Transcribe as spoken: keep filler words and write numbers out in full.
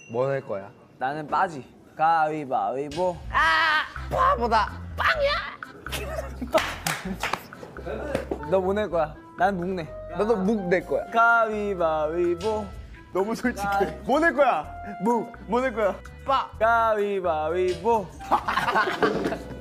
뭐 낼 거야? 나는 빠지. 가위바위보. 아 바보다 빵이야. 너 뭐 낼 거야? 난 묵 내. 나도 묵 낼 거야. 가위바위보. 너무 솔직해. 뭐 낼 거야? 무. 뭐 낼 거야? 빠. 가위바위보.